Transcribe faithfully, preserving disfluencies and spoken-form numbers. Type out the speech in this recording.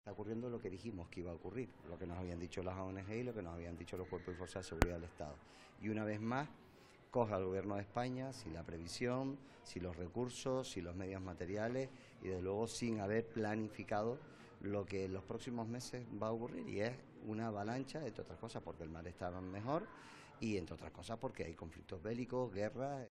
Está ocurriendo lo que dijimos que iba a ocurrir, lo que nos habían dicho las O N G y lo que nos habían dicho los cuerpos y fuerzas de seguridad del Estado. Y una vez más, coja al Gobierno de España si la previsión, si los recursos, si los medios materiales y desde luego sin haber planificado lo que en los próximos meses va a ocurrir, y es una avalancha, entre otras cosas porque el mar está mejor y entre otras cosas porque hay conflictos bélicos, guerras.